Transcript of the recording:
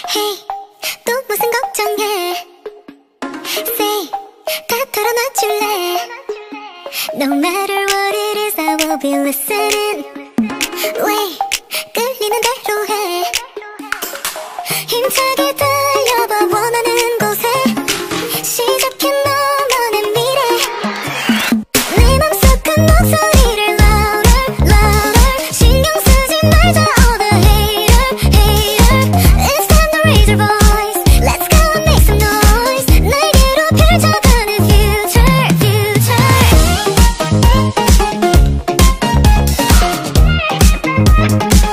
Hey, 또 무슨 걱정해? Say, 다 털어놔줄래? No matter what it is, I will be listening. Wait, 끌리는 대로 해. 힘차게 달려봐 원하는 곳에. 시작해 너만의 미래. 내 맘속 큰 목소리를 louder, louder. 신경 쓰지 말자 all the hater. It's time to raise your voice. Let's go and make some noise. 날개로 펼쳐가는 future.